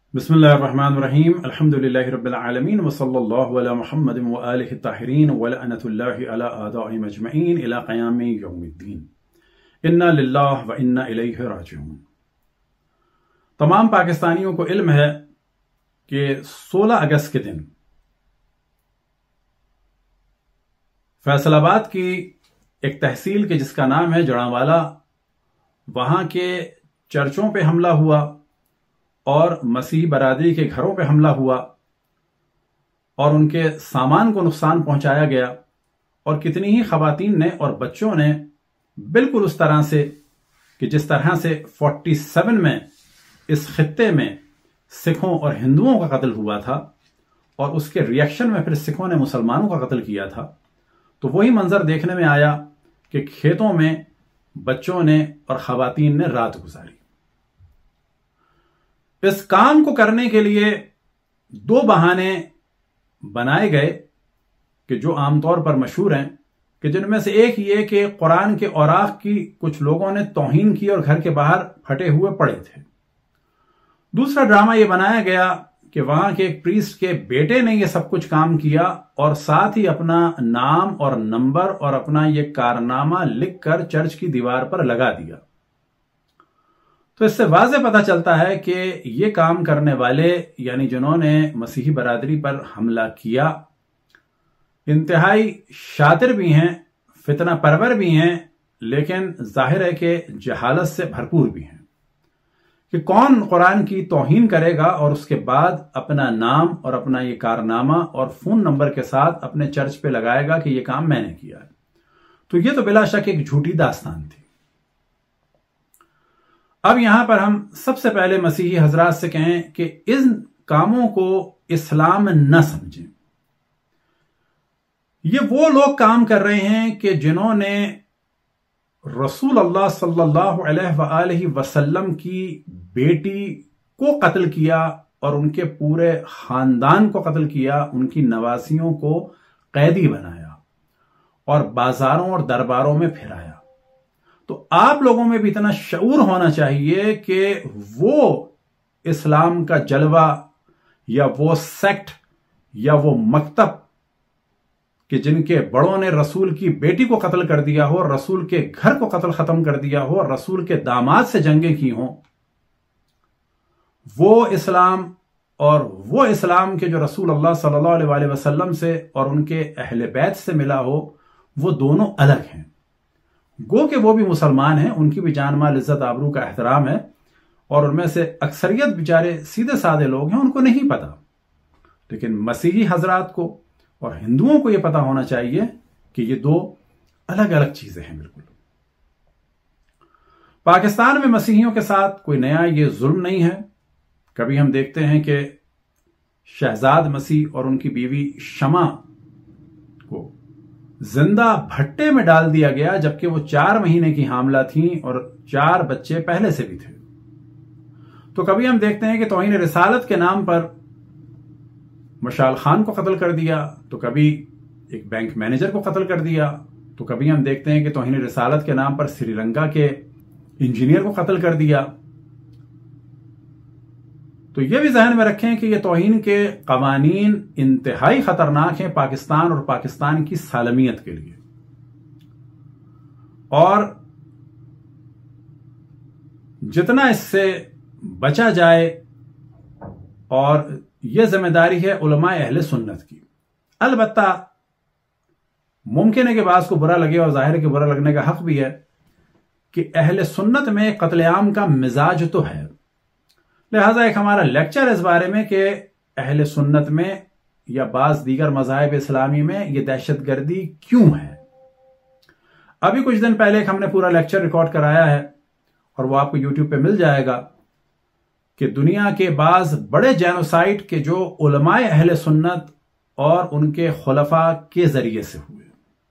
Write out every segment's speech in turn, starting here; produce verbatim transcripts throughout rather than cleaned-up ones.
बिस्मिल्लाहिर्रहमानिर्रहीम अल्हम्दुलिल्लाहि रब्बिल आलमीन व सल्लल्लाहु अला मुहम्मदिन व आलिहि ताहिरीन व लअनतुल्लाहि अला आदाइहिम अजमईन इला क़याम यौमिद्दीन इन्ना लिल्लाहि व इन्ना इलैहि राजिऊन। तमाम पाकिस्तानियों को इल्म है कि सोलह अगस्त के दिन फैसलाबाद की एक तहसील के जिसका नाम है जड़ांवाला, वहां के चर्चों पे हमला हुआ और मसीह बरादरी के घरों पे हमला हुआ और उनके सामान को नुकसान पहुंचाया गया। और कितनी ही खवातीन ने और बच्चों ने बिल्कुल उस तरह से कि जिस तरह से सैंतालीस में इस खित्ते में सिखों और हिंदुओं का कत्ल हुआ था और उसके रिएक्शन में फिर सिखों ने मुसलमानों का कत्ल किया था, तो वही मंजर देखने में आया कि खेतों में बच्चों ने और खवातीन ने रात गुजारी। इस काम को करने के लिए दो बहाने बनाए गए कि जो आमतौर पर मशहूर हैं, कि जिनमें से एक ये कि कुरान के औराक की कुछ लोगों ने तौहीन की और घर के बाहर फटे हुए पड़े थे। दूसरा ड्रामा यह बनाया गया कि वहां के एक प्रीस्ट के बेटे ने यह सब कुछ काम किया और साथ ही अपना नाम और नंबर और अपना यह कारनामा लिखकर चर्च की दीवार पर लगा दिया। तो इससे वाज़ेह पता चलता है कि ये काम करने वाले यानी जिन्होंने मसीही बरादरी पर हमला किया इंतहाई शातिर भी हैं, फितना परवर भी हैं, लेकिन जाहिर है कि जहालत से भरपूर भी हैं कि कौन कुरान की तौहीन करेगा और उसके बाद अपना नाम और अपना ये कारनामा और फोन नंबर के साथ अपने चर्च पे लगाएगा कि ये काम मैंने किया है। तो ये तो बिला शक एक झूठी दास्तान थी। अब यहां पर हम सबसे पहले मसीही हजरात से कहें कि इन कामों को इस्लाम न समझें। ये वो लोग काम कर रहे हैं कि जिन्होंने रसूल अल्लाह सल्लल्लाहु अलैहि वसल्लम की बेटी को कत्ल किया और उनके पूरे खानदान को कत्ल किया, उनकी नवासियों को कैदी बनाया और बाजारों और दरबारों में फिराया। तो आप लोगों में भी इतना शऊर होना चाहिए कि वो इस्लाम का जलवा या वो सेक्ट या वो मकतब कि जिनके बड़ों ने रसूल की बेटी को कत्ल कर दिया हो, रसूल के घर को कत्ल खत्म कर दिया हो, रसूल के दामाद से जंगें की हों, वो इस्लाम और वो इस्लाम के जो रसूल अल्लाह सल्लल्लाहु अलैहि वसल्लम से और उनके अहले बैत से मिला हो, वो दोनों अलग हैं। गो के वो भी मुसलमान हैं, उनकी भी जान माल इज्जत आबरू का एहतराम है और उनमें से अक्सरियत बेचारे सीधे साधे लोग हैं, उनको नहीं पता। लेकिन मसीही हजरात को और हिंदुओं को यह पता होना चाहिए कि ये दो अलग अलग चीजें हैं। बिल्कुल पाकिस्तान में मसीहियों के साथ कोई नया ये जुल्म नहीं है। कभी हम देखते हैं कि शहजाद मसीह और उनकी बीवी शमा को जिंदा भट्टे में डाल दिया गया, जबकि वो चार महीने की हामला थी और चार बच्चे पहले से भी थे। तो कभी हम देखते हैं कि तौहीन रिसालत के नाम पर मशाल खान को कत्ल कर दिया, तो कभी एक बैंक मैनेजर को कत्ल कर दिया, तो कभी हम देखते हैं कि तौहीन रिसालत के नाम पर श्रीलंका के इंजीनियर को कत्ल कर दिया। तो यह भी जहन में रखें कि यह तौहीन के कवानीन इंतहाई खतरनाक हैं पाकिस्तान और पाकिस्तान की सालमियत के लिए। और जितना इससे बचा जाए, और यह जिम्मेदारी है उलमाए अहले सुन्नत की। अलबत्ता मुमकिन है कि बाज़ को बुरा लगे और जाहिर है कि बुरा लगने का हक भी है कि अहले सुन्नत में कत्लेआम का मिजाज तो है। लिहाजा एक हमारा लेक्चर इस बारे में कि अहले सुन्नत में या बाज़ दीगर मज़ाहिब इस्लामी में यह दहशतगर्दी क्यों है। अभी कुछ दिन पहले एक हमने पूरा लेक्चर रिकॉर्ड कराया है और वो आपको यूट्यूब पे मिल जाएगा कि दुनिया के बाज़ बड़े जेनोसाइड के जो उलमाए अहले सुन्नत और उनके खुलफा के जरिए से हुए।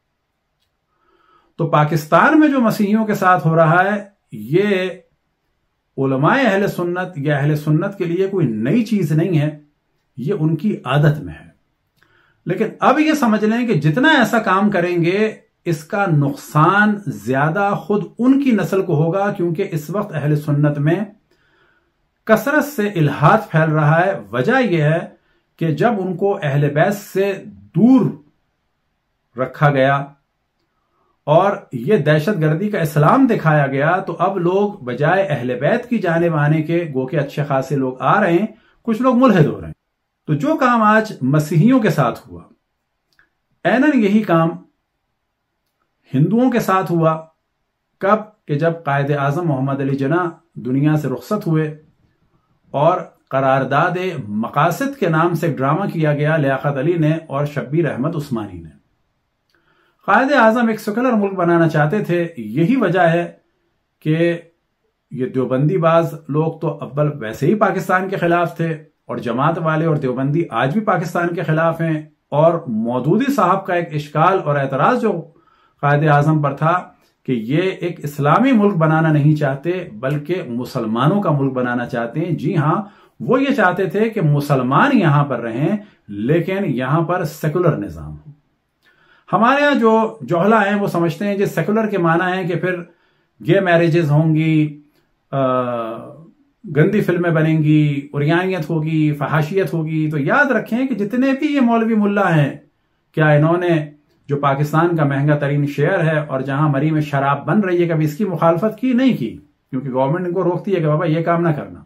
तो पाकिस्तान में जो मसीहियों के साथ हो रहा है, ये उलमाए अहले सुन्नत या अहले सुन्नत के लिए कोई नई चीज नहीं है, ये उनकी आदत में है। लेकिन अब ये समझ लें कि जितना ऐसा काम करेंगे इसका नुकसान ज्यादा खुद उनकी नस्ल को होगा, क्योंकि इस वक्त अहले सुन्नत में कसरत से इल्हाद फैल रहा है। वजह यह है कि जब उनको अहले बैत से दूर रखा गया और यह दहशतगर्दी का इस्लाम दिखाया गया, तो अब लोग बजाय अहले बैत की जानिब आने के, गो के अच्छे खासे लोग आ रहे हैं, कुछ लोग मुल्हिद हो रहे हैं। तो जो काम आज मसीहियों के साथ हुआ, ऐनन यही काम हिंदुओं के साथ हुआ। कब? कि जब कायदे आजम मोहम्मद अली जिन्ना दुनिया से रुखसत हुए और करारदाद मकासद के नाम से एक ड्रामा किया गया लियाकत अली ने और शब्बीर अहमद उस्मानी ने। कायदे आजम एक सेकुलर मुल्क बनाना चाहते थे। यही वजह है कि ये देवबंदी बाज लोग तो अव्वल वैसे ही पाकिस्तान के खिलाफ थे और जमात वाले और देवबंदी आज भी पाकिस्तान के खिलाफ हैं। और मौदूदी साहब का एक इश्काल और एतराज जो कायदे आजम पर था कि ये एक इस्लामी मुल्क बनाना नहीं चाहते बल्कि मुसलमानों का मुल्क बनाना चाहते हैं। जी हां, वो ये चाहते थे कि मुसलमान यहां पर रहें लेकिन यहां पर सेकुलर निजाम हो। हमारे यहां जो जोहला हैं वो समझते हैं कि सेकुलर के माना है कि फिर गे मैरिजेस होंगी, आ, गंदी फिल्में बनेंगी, उरियानियत होगी, फहाशियत होगी। तो याद रखें कि जितने भी ये मौलवी मुल्ला हैं, क्या इन्होंने जो पाकिस्तान का महंगा तरीन शहर है और जहां मरी में शराब बन रही है, कभी इसकी मुखालफत की? नहीं की, क्योंकि गवर्नमेंट इनको रोकती है कि बाबा ये काम ना करना।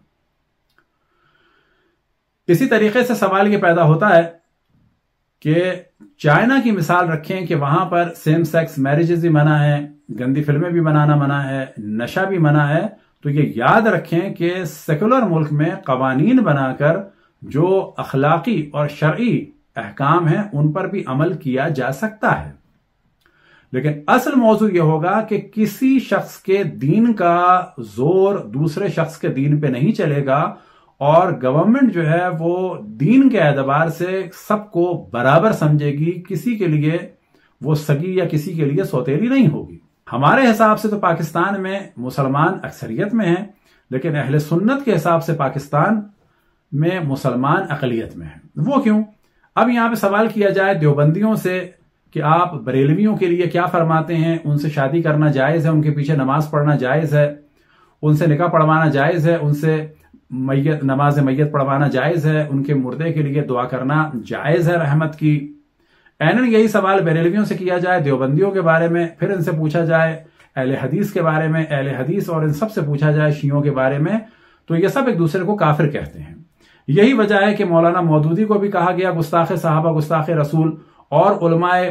इसी तरीके से सवाल ये पैदा होता है कि चाइना की मिसाल रखें कि वहां पर सेम सेक्स मैरिजेस भी मना है, गंदी फिल्में भी बनाना मना है, नशा भी मना है। तो ये याद रखें कि सेकुलर मुल्क में कवानीन बनाकर जो अखलाकी और शरई अहकाम हैं उन पर भी अमल किया जा सकता है। लेकिन असल मौजू यह होगा कि किसी शख्स के दीन का जोर दूसरे शख्स के दीन पे नहीं चलेगा और गवर्नमेंट जो है वो दीन के एतबार से सबको बराबर समझेगी, किसी के लिए वो सगी या किसी के लिए सौतेली नहीं होगी। हमारे हिसाब से तो पाकिस्तान में मुसलमान अक्सरियत में हैं, लेकिन अहले सुन्नत के हिसाब से पाकिस्तान में मुसलमान अकलियत में हैं। वो क्यों? अब यहां पे सवाल किया जाए देवबंदियों से कि आप बरेलवियों के लिए क्या फरमाते हैं? उनसे शादी करना जायज है, उनके पीछे नमाज पढ़ना जायज है, उनसे निकाह पढ़वाना जायज है, उनसे मैयत नमाज मैयत पढ़वाना जायज है, उनके मुर्दे के लिए दुआ करना जायज है रहमत की। ऐनन यही सवाल बरेलवियों से किया जाए देवबंदियों के बारे में, फिर इनसे पूछा जाए अहले हदीस के बारे में, अहले हदीस और इन सब से पूछा जाए शियों के बारे में, तो ये सब एक दूसरे को काफिर कहते हैं। यही वजह है कि मौलाना मौदूदी को भी कहा गया गुस्ताखे साहबा, गुस्ताखे रसूल, और उलमाए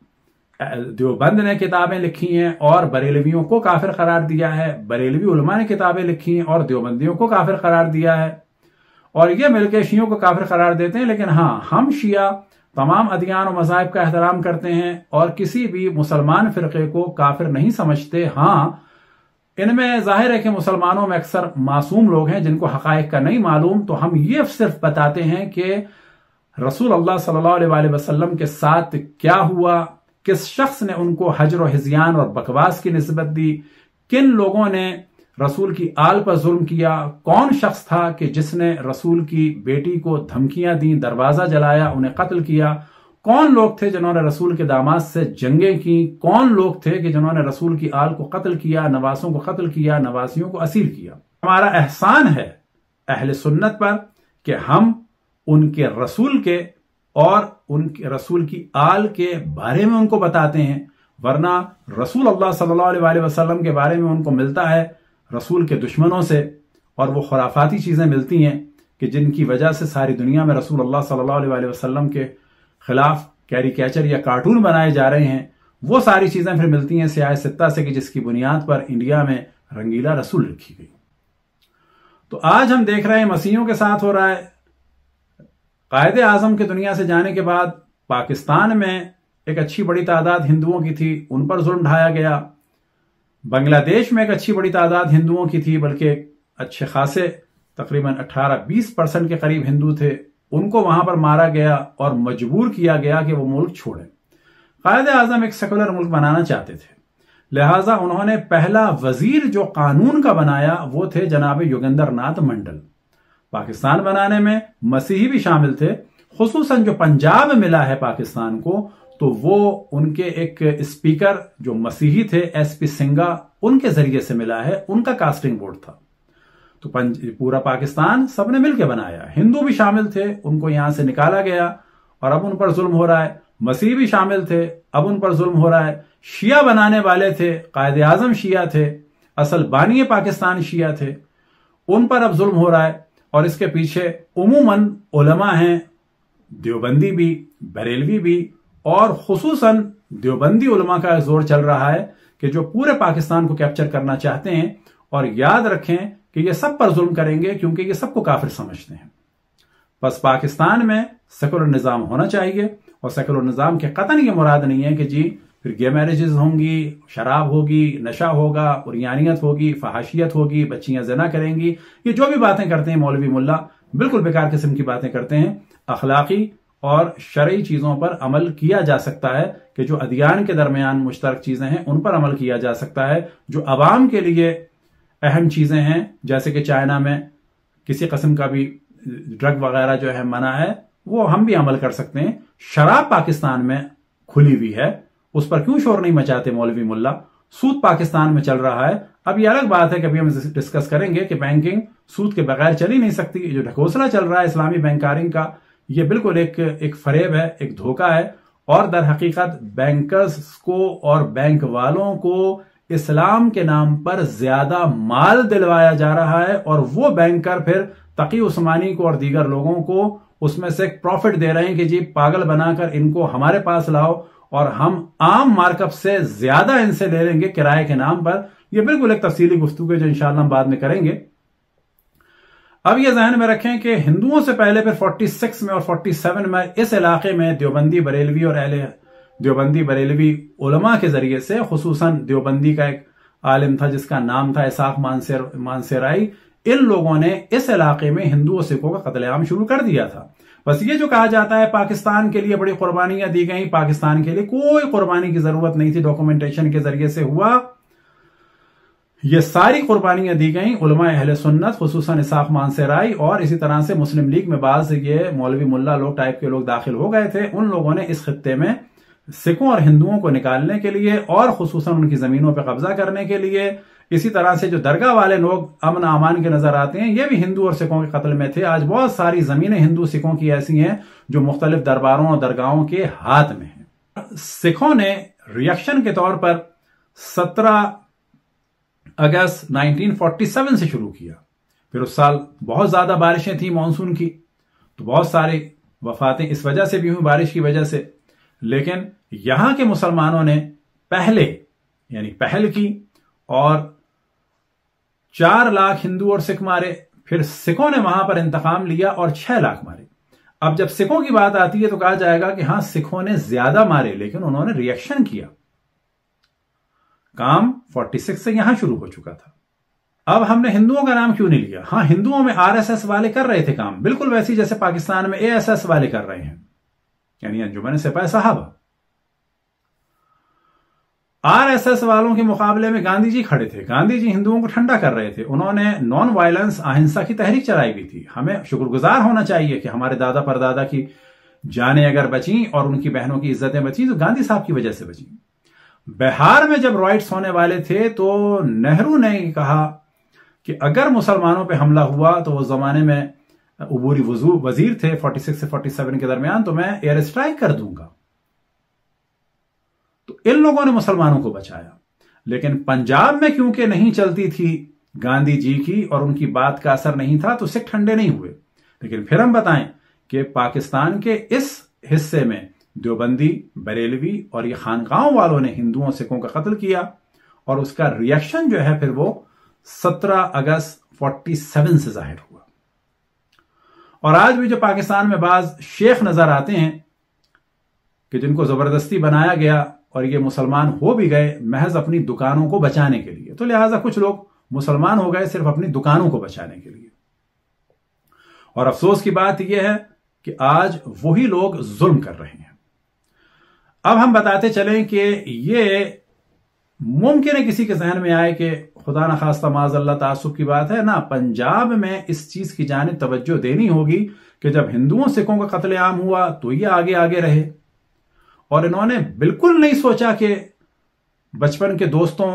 देवबंद ने किताबें लिखी हैं और बरेलवियों को काफिर करार दिया है। बरेलवी उलमा ने किताबें लिखी हैं और देवबंदियों को काफिर करार दिया है, और ये मिलकर शियों को काफिर करार देते हैं। लेकिन हाँ, हम शिया तमाम अदियान और मज़ाहिब का एहतराम करते हैं और किसी भी मुसलमान फिरके को काफिर नहीं समझते। हाँ, इनमें जाहिर है कि मुसलमानों में अक्सर मासूम लोग हैं जिनको हकायक का नहीं मालूम, तो हम ये सिर्फ बताते हैं कि रसूल अल्लाह सल्लल्लाहु अलैहि वसल्लम के साथ क्या हुआ, किस शख्स ने उनको हजर और हिज़यान और बकवास की निस्बत दी, किन लोगों ने रसूल की आल पर जुल्म किया, कौन शख्स था कि जिसने रसूल की बेटी को धमकियां दी, दरवाजा जलाया, उन्हें कत्ल किया, कौन लोग थे जिन्होंने रसूल के दामाद से जंगें की, कौन लोग थे कि जिन्होंने रसूल की आल को कत्ल किया, नवासों को कत्ल किया, नवासियों को असीर किया। हमारा एहसान है अहले सुन्नत पर कि हम उनके रसूल के और उनके रसूल की आल के बारे में उनको बताते हैं, वरना रसूल अल्लाह सल्लल्लाहु अलैहि वसल्लम के बारे में उनको मिलता है रसूल के दुश्मनों से, और वो खुराफाती चीजें मिलती हैं कि जिनकी वजह से सारी दुनिया में रसूल अल्लाह सल्लल्लाहु अलैहि वसल्लम के खिलाफ कैरिकेचर या कार्टून बनाए जा रहे हैं। वो सारी चीजें फिर मिलती हैं सियाह सित्ता से कि जिसकी बुनियाद पर इंडिया में रंगीला रसूल लिखी गई। तो आज हम देख रहे हैं मसीहों के साथ हो रहा है। कायदे आजम के दुनिया से जाने के बाद पाकिस्तान में एक अच्छी बड़ी तादाद हिंदुओं की थी, उन पर जुल्म ढाया गया। बांग्लादेश में एक अच्छी बड़ी तादाद हिंदुओं की थी, बल्कि अच्छे खासे तकरीबन अठारह बीस परसेंट के करीब हिंदू थे, उनको वहां पर मारा गया और मजबूर किया गया कि वो मुल्क छोड़े। कायदे आजम एक सेकुलर मुल्क बनाना चाहते थे, लिहाजा उन्होंने पहला वजीर जो कानून का बनाया वो थे जनाब योगेंद्र नाथ मंडल। पाकिस्तान बनाने में मसीही भी शामिल थे, खुसूसन जो पंजाब मिला है पाकिस्तान को, तो वो उनके एक स्पीकर जो मसीही थे एस पी सिंगा, उनके जरिए से मिला है, उनका कास्टिंग वोट था। तो पूरा पाकिस्तान सबने मिलकर बनाया। हिंदू भी शामिल थे, उनको यहां से निकाला गया और अब उन पर जुल्म हो रहा है। मसीह भी शामिल थे, अब उन पर जुल्म हो रहा है। शिया बनाने वाले थे, कायदे आजम शिया थे, असल बानी पाकिस्तान शिया थे, उन पर अब जुल्म हो रहा है। और इसके पीछे उमूमन उलमा हैं, देवबंदी भी, बरेलवी भी, और खुसूसन देवबंदी उलमा का जोर चल रहा है कि जो पूरे पाकिस्तान को कैप्चर करना चाहते हैं। और याद रखें कि ये सब पर जुल्म करेंगे क्योंकि ये सबको काफिर समझते हैं। बस पाकिस्तान में सेकुलर निजाम होना चाहिए, और सेकुलर निजाम के कतन ये मुराद नहीं है कि जी फिर गे मैरिजेस होंगी, शराब होगी, नशा होगा, उरियानियत होगी, फहाशियत होगी, बच्चियां जना करेंगी। ये जो भी बातें करते हैं मौलवी मुल्ला, बिल्कुल बेकार किस्म की बातें करते हैं। अखलाकी और शरई चीजों पर अमल किया जा सकता है कि जो अदियान के दरमियान मुश्तरक चीजें हैं उन पर अमल किया जा सकता है। जो अवाम के लिए अहम चीजें हैं, जैसे कि चाइना में किसी किस्म का भी ड्रग वगैरह जो है मना है, वो हम भी अमल कर सकते हैं। शराब पाकिस्तान में खुली हुई है, उस पर क्यों शोर नहीं मचाते मौलवी मुल्ला। सूद पाकिस्तान में चल रहा है। अब ये अलग बात है कि अभी हम डिस्कस करेंगे कि बैंकिंग सूद के बगैर चल ही नहीं सकती। जो ढकोसला चल रहा है इस्लामी बैंकारिंग का, ये बिल्कुल एक एक फरेब है, एक धोखा है। और दर हकीकत बैंकर्स को और बैंक वालों को इस्लाम के नाम पर ज्यादा माल दिलवाया जा रहा है, और वो बैंकर फिर तकी उस्मानी को और दीगर लोगों को उसमें से प्रॉफिट दे रहे हैं कि जी पागल बनाकर इनको हमारे पास लाओ और हम आम मार्कअप से ज्यादा इनसे ले लेंगे किराए के नाम पर। यह बिल्कुल एक तफसीली गुफ्तगू है जो इंशाअल्लाह हम बाद में करेंगे। अब यह ज़हन में रखें कि हिंदुओं से पहले फिर छियालीस में और सैंतालीस में इस इलाके में देवबंदी बरेलवी और अहले देवबंदी बरेलवी उलमा के जरिए से, खुसूसन देवबंदी का एक आलिम था जिसका नाम था इसाक मानसेर मानसेराई, इन लोगों ने इस इलाके में हिंदू और सिखों का कत्लेआम शुरू कर दिया था। बस ये जो कहा जाता है पाकिस्तान के लिए बड़ी कुर्बानियां दी गई, पाकिस्तान के लिए कोई कुर्बानी की जरूरत नहीं थी, डॉक्यूमेंटेशन के जरिए से हुआ। ये सारी कुर्बानियां दी गई उलमा अहले सुन्नत, खुसूसन इसाक मानसेराई, और इसी तरह से मुस्लिम लीग में बाज ये मौलवी मुल्ला लोग टाइप के लोग दाखिल हो गए थे। उन लोगों ने इस खित्ते में सिखों और हिंदुओं को निकालने के लिए और खुसूसन उनकी जमीनों पर कब्जा करने के लिए, इसी तरह से जो दरगाह वाले लोग अमन अमान के नजर आते हैं, ये भी हिंदू और सिखों के कत्ल में थे। आज बहुत सारी जमीनें हिंदू सिखों की ऐसी हैं जो मुख्तलिफ दरबारों और दरगाहों के हाथ में हैं। सिखों ने रिएक्शन के तौर पर सत्रह अगस्त उन्नीस सौ सैंतालीस से शुरू किया। फिर उस साल बहुत ज्यादा बारिशें थी मानसून की, तो बहुत सारी वफातें इस वजह से भी हुई, बारिश की वजह से। लेकिन यहां के मुसलमानों ने पहले यानी पहल की और चार लाख हिंदू और सिख मारे। फिर सिखों ने वहां पर इंतकाम लिया और छह लाख मारे। अब जब सिखों की बात आती है तो कहा जाएगा कि हां सिखों ने ज्यादा मारे, लेकिन उन्होंने रिएक्शन किया। काम छियालीस से यहां शुरू हो चुका था। अब हमने हिंदुओं का नाम क्यों नहीं लिया? हां, हिंदुओं में आरएसएस वाले कर रहे थे काम, बिल्कुल वैसी जैसे पाकिस्तान में एएसएस वाले कर रहे हैं, यानी अंजुमन सिपाही साहब। आरएसएस वालों के मुकाबले में गांधी जी खड़े थे। गांधी जी हिंदुओं को ठंडा कर रहे थे। उन्होंने नॉन वायलेंस, अहिंसा की तहरीक चलाई हुई थी। हमें शुक्रगुजार होना चाहिए कि हमारे दादा परदादा की जानें अगर बची और उनकी बहनों की इज्जतें बची तो गांधी साहब की वजह से बची। बिहार में जब रॉयट्स होने वाले थे तो नेहरू ने कहा कि अगर मुसलमानों पर हमला हुआ तो उस जमाने में उबूरी वजीर थे छियालीस से सैंतालीस के दरमियान, तो मैं एयर स्ट्राइक कर दूंगा। तो इन लोगों ने मुसलमानों को बचाया। लेकिन पंजाब में क्योंकि नहीं चलती थी गांधी जी की और उनकी बात का असर नहीं था, तो सिख ठंडे नहीं हुए। लेकिन फिर हम बताएं कि पाकिस्तान के इस हिस्से में देवबंदी, बरेलवी और ये खानकाहों वालों ने हिंदुओं सिखों का कत्ल किया, और उसका रिएक्शन जो है फिर वो सत्रह अगस्त सैंतालीस से जाहिर हुआ। और आज भी जो पाकिस्तान में बाज शेख नजर आते हैं कि जिनको जबरदस्ती बनाया गया और ये मुसलमान हो भी गए महज अपनी दुकानों को बचाने के लिए, तो लिहाजा कुछ लोग मुसलमान हो गए सिर्फ अपनी दुकानों को बचाने के लिए। और अफसोस की बात यह है कि आज वही लोग जुल्म कर रहे हैं। अब हम बताते चलें कि ये मुमकिन है किसी के जहन में आए कि खुदा न खास्ता माज़अल्लाह तासुब की बात है ना, पंजाब में इस चीज की जानिब तवज्जो देनी होगी कि जब हिंदुओं सिखों का कत्लेआम हुआ तो ये आगे आगे रहे, और इन्होंने बिल्कुल नहीं सोचा कि बचपन के दोस्तों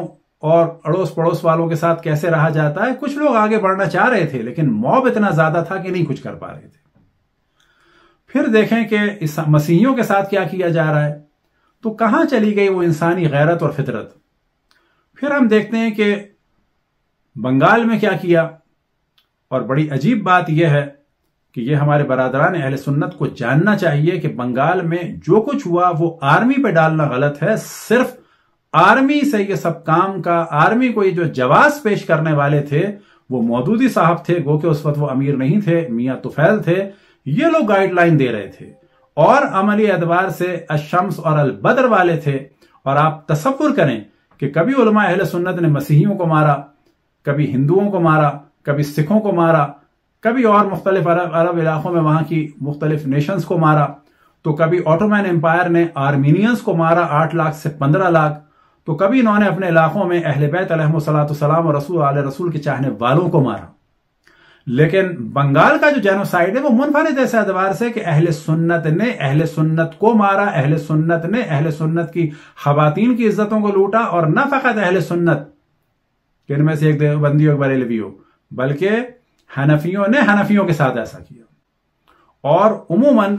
और अड़ोस पड़ोस वालों के साथ कैसे रहा जाता है। कुछ लोग आगे बढ़ना चाह रहे थे, लेकिन मॉब इतना ज्यादा था कि नहीं कुछ कर पा रहे थे। फिर देखें कि इस मसीहियों के साथ क्या किया जा रहा है, तो कहां चली गई वो इंसानी गैरत और फितरत। फिर हम देखते हैं कि बंगाल में क्या किया, और बड़ी अजीब बात यह है कि यह हमारे बरादरान अहले सुन्नत को जानना चाहिए कि बंगाल में जो कुछ हुआ वो आर्मी पे डालना गलत है। सिर्फ आर्मी से ये सब काम का, आर्मी को ये जो जवाब पेश करने वाले थे वो मौदूदी साहब थे, गो के उस वक्त वो अमीर नहीं थे, मियां तुफैल थे। ये लोग गाइडलाइन दे रहे थे और अमली एतबार से अशम्स और अल बद्र वाले थे। और आप तसव्वुर करें कि कभी उलमा अहले सुन्नत ने मसीहियों को मारा, कभी हिंदुओं को मारा, कभी सिखों को मारा, कभी और मुख्तलिफ अरब अरब इलाकों में वहां की मुख्तलिफ नेशंस को मारा, तो कभी ऑटोमैन एम्पायर ने आर्मीनियंस को मारा आठ लाख से पंद्रह लाख, तो कभी इन्होंने अपने इलाकों में अहले बैत अलैहिस्सलाम और रसूल आले रसूल के चाहने वालों को मारा। लेकिन बंगाल का जो जेनोसाइड है वो मुनफरिद ऐसे एतबार से कि अहले सुन्नत ने अहले सुन्नत को मारा, अहले सुन्नत ने अहले सुन्नत की खवातीन की इज्जतों को लूटा, और न फकत अहले सुन्नत कि इनमें से एक देवबंदी और बरेलवी हो, बल्कि हनफियों ने हनफियों के साथ ऐसा किया। और उमूमन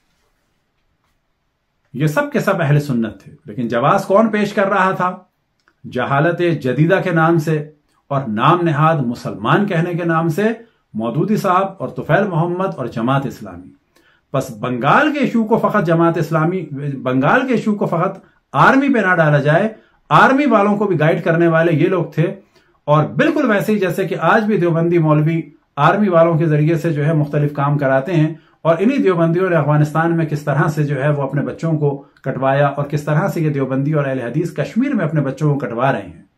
ये सब के सब अहले सुन्नत थे, लेकिन जवाब कौन पेश कर रहा था? जहालत जदीदा के नाम से और नाम नेहाद मुसलमान कहने के नाम से मौदूदी साहब और तुफैल मोहम्मद और जमात इस्लामी। बस बंगाल के इशू को फकत जमात इस्लामी, बंगाल के इशू को फकत आर्मी पे ना डाला जाए। आर्मी वालों को भी गाइड करने वाले ये लोग थे, और बिल्कुल वैसे ही जैसे कि आज भी देवबंदी मौलवी आर्मी वालों के जरिए से जो है मुख्तलिफ काम कराते हैं। और इन्हीं देवबंदियों ने अफगानिस्तान में किस तरह से जो है वो अपने बच्चों को कटवाया, और किस तरह से ये देवबंदी और अहले हदीस कश्मीर में अपने बच्चों को कटवा रहे हैं।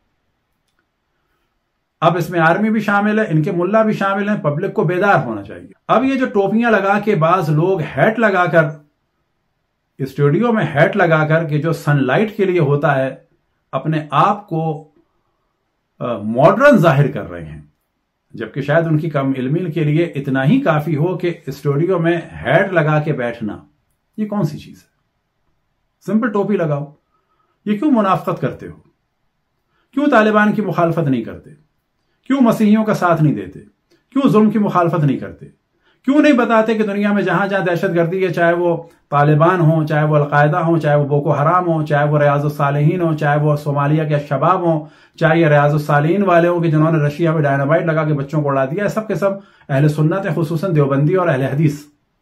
अब इसमें आर्मी भी शामिल है, इनके मुल्ला भी शामिल हैं। पब्लिक को बेदार होना चाहिए। अब ये जो टोपियां लगा के बाज लोग हैट लगाकर, स्टूडियो में हैट लगाकर कि जो सनलाइट के लिए होता है, अपने आप को मॉडर्न जाहिर कर रहे हैं, जबकि शायद उनकी कम इल्मी के लिए इतना ही काफी हो कि स्टूडियो में हैट लगा के बैठना। ये कौन सी चीज है? सिंपल टोपी लगाओ। ये क्यों मुनाफकत करते हो? क्यों तालिबान की मुखालफत नहीं करते? क्यों मसीहियों का साथ नहीं देते? क्यों जुल्म की मुखालफत नहीं करते? क्यों नहीं बताते कि दुनिया में जहां जहां दहशतगर्दी है, चाहे वो तालिबान हो, चाहे वो अलकायदा हो, चाहे वो बोको हराम हो, चाहे वो रियाजुस सालिहीन हो, चाहे वो सोमालिया के शबाब हो, चाहे ये रियाजुस सालिहीन वाले हो कि जिन्होंने रशिया में डायनामाइट लगा के बच्चों को उड़ा दिया है, सब के सब अहले सुन्नत है, खुसूसन देवबंदी और अहले हदीस।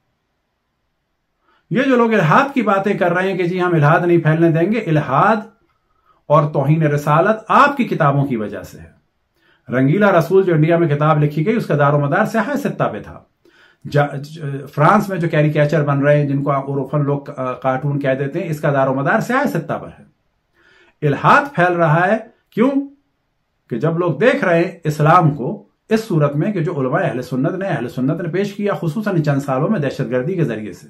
ये जो लोग इल्हाद की बातें कर रहे हैं कि जी हम इल्हाद नहीं फैलने देंगे, इल्हाद और तौहीन रिसालत आपकी किताबों की वजह से है। रंगीला रसूल जो इंडिया में किताब लिखी गई, उसका दारोमदार स्याह सित्ता पे था। फ्रांस में जो कैरिकेचर बन रहे हैं, जिनको उर्फन लोग कार्टून कह देते हैं, इसका दारोमदार स्याह सित्ता पर है। इल्हाद फैल रहा है क्यों? कि जब लोग देख रहे हैं इस्लाम को इस सूरत में कि जो उलमा अहले सुन्नत ने अहले सुन्नत ने पेश किया, खुसूसन चंद सालों में दहशतगर्दी के जरिए से।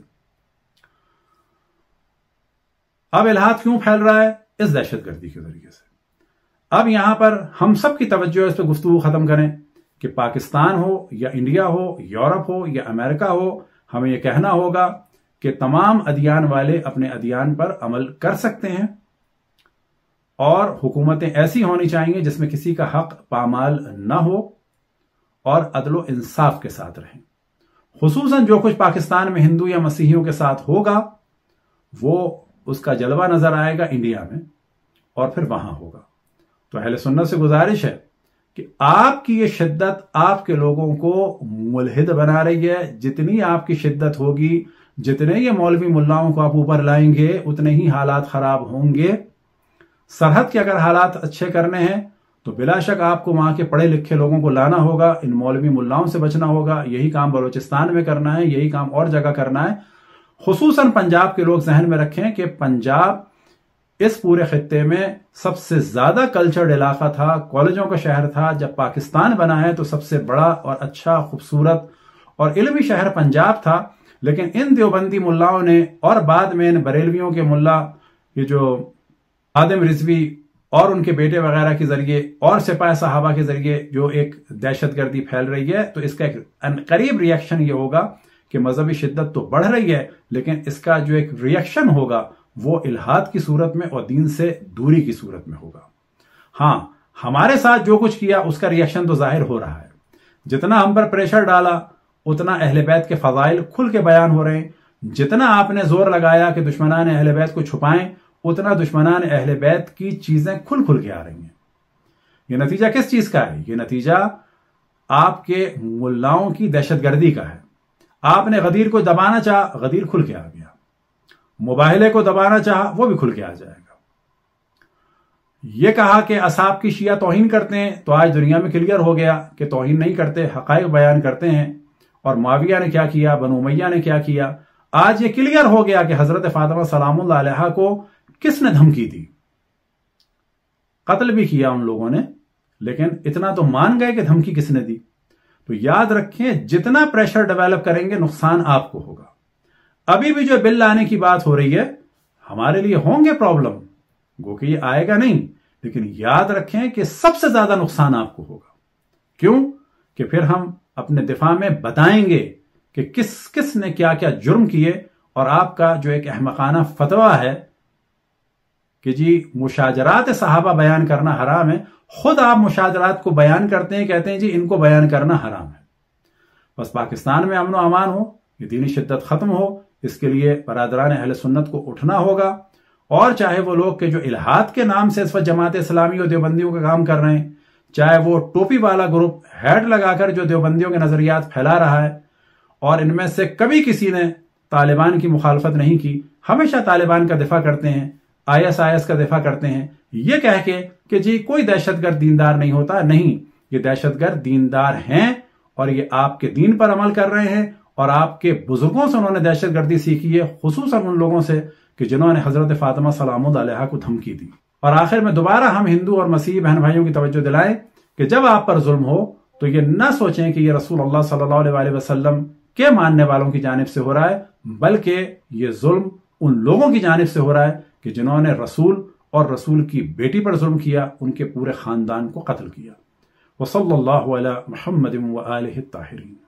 अब इल्हाद क्यों फैल रहा है? इस दहशतगर्दी के जरिए से। अब यहां पर हम सब की तवज्जो इस पर गुफ्तगू खत्म करें कि पाकिस्तान हो या इंडिया हो, यूरोप हो या अमेरिका हो, हमें यह कहना होगा कि तमाम अदियान वाले अपने अदियान पर अमल कर सकते हैं, और हुकूमतें ऐसी होनी चाहिए जिसमें किसी का हक पामाल न हो और अदलो इंसाफ के साथ रहें। खुसूसन जो कुछ पाकिस्तान में हिंदू या मसीहियों के साथ होगा, वो उसका जलवा नजर आएगा इंडिया में, और फिर वहां होगा। तो अहले सुन्नत से गुजारिश है कि आपकी ये शिद्दत आपके लोगों को मुल्हिद बना रही है। जितनी आपकी शिद्दत होगी, जितने ये मौलवी मुल्लाओं को आप ऊपर लाएंगे, उतने ही हालात खराब होंगे। सरहद के अगर हालात अच्छे करने हैं तो बिलाशक आपको वहां के पढ़े लिखे लोगों को लाना होगा, इन मौलवी मुल्लाओं से बचना होगा। यही काम बलोचिस्तान में करना है, यही काम और जगह करना है। खुसूसन पंजाब के लोग जहन में रखें कि पंजाब इस पूरे खित्ते में सबसे ज्यादा कल्चर्ड इलाका था, कॉलेजों का शहर था। जब पाकिस्तान बना है तो सबसे बड़ा और अच्छा, खूबसूरत और इल्मी शहर पंजाब था। लेकिन इन देवबंदी मुल्लाओं ने और बाद में इन बरेलवियों के मुल्ला, ये जो आदम रिजवी और उनके बेटे वगैरह के जरिए और सिपाही साहबा के जरिए जो एक दहशतगर्दी फैल रही है, तो इसका एक करीब रिएक्शन ये होगा कि मजहबी शिद्दत तो बढ़ रही है, लेकिन इसका जो एक रिएक्शन होगा वो इल्हाद की सूरत में और दीन से दूरी की सूरत में होगा। हाँ, हमारे साथ जो कुछ किया उसका रिएक्शन तो जाहिर हो रहा है। जितना हम पर प्रेशर डाला उतना अहले बैत के फजाइल खुल के बयान हो रहे हैं। जितना आपने जोर लगाया कि दुश्मनान अहले बैत को छुपाएं, उतना दुश्मनान अहले बैत की चीजें खुल खुल के आ रही हैं। यह नतीजा किस चीज का है? यह नतीजा आपके मुल्लाओं की दहशतगर्दी का है। आपने गदीर को दबाना चाहा, गदीर खुल के आ गया। मुबाहिले को दबाना चाहा, वो भी खुल के आ जाएगा। यह कहा कि असाब की शिया तौहीन करते हैं, तो आज दुनिया में क्लियर हो गया कि तौहीन नहीं करते, हकाइक बयान करते हैं। और माविया ने क्या किया, बनु उमैया ने क्या किया, आज ये क्लियर हो गया कि हजरत फातिमा सलामुल्लाह अलैहा को किसने धमकी दी। कत्ल भी किया उन लोगों ने, लेकिन इतना तो मान गए कि धमकी किसने दी। तो याद रखें, जितना प्रेशर डेवलप करेंगे नुकसान आपको होगा। अभी भी जो बिल लाने की बात हो रही है, हमारे लिए होंगे प्रॉब्लम, गो कि ये आएगा नहीं, लेकिन याद रखें कि सबसे ज्यादा नुकसान आपको होगा। क्यों? कि फिर हम अपने दिफा में बताएंगे कि किस किस ने क्या क्या जुर्म किए। और आपका जो एक अहमकाना फतवा है कि जी मुशाजरात सहाबा बयान करना हराम है, खुद आप मुशाजरात को बयान करते हैं, कहते हैं जी इनको बयान करना हराम है। बस पाकिस्तान में अमन व अमान हो, ये दीनी शिद्दत खत्म हो, इसके लिए बरादरान अहले सुन्नत को उठना होगा। और चाहे वो लोग के जो इल्हाद के नाम से इस वक्त जमात इस्लामी और देवबंदियों का काम कर रहे हैं, चाहे वो टोपी वाला ग्रुप हेड लगाकर जो देवबंदियों के नजरियात फैला रहा है, और इनमें से कभी किसी ने तालिबान की मुखालफत नहीं की, हमेशा तालिबान का दिफा करते हैं, आई एस आई एस का दिफा करते हैं, ये कह के कि जी कोई दहशतगर्द दीनदार नहीं होता। नहीं, ये दहशतगर्द दीनदार हैं और ये आपके दीन पर अमल कर रहे हैं। और आपके बुजुर्गों से उन्होंने दहशतगर्दी सीखी है, खुसूसन उन लोगों से कि जिन्होंने हजरत फातिमा सलामुल्लाह अलैहा को धमकी दी। और आखिर में दोबारा हम हिंदू और मसीही बहन भाइयों की तवज्जो दिलाएं कि जब आप पर जुल्म हो तो ये न सोचें कि ये रसूल अल्लाह सल्लल्लाहु अलैहि वसल्लम के मानने वालों की जानिब से हो रहा है, बल्कि ये जुल्म उन लोगों की जानिब से हो रहा है कि जिन्होंने रसूल और रसूल की बेटी पर जुल्म किया, उनके पूरे खानदान को कत्ल किया। वसल्लल्लाहु अला मुहम्मद व आलिहि ताहिरीन।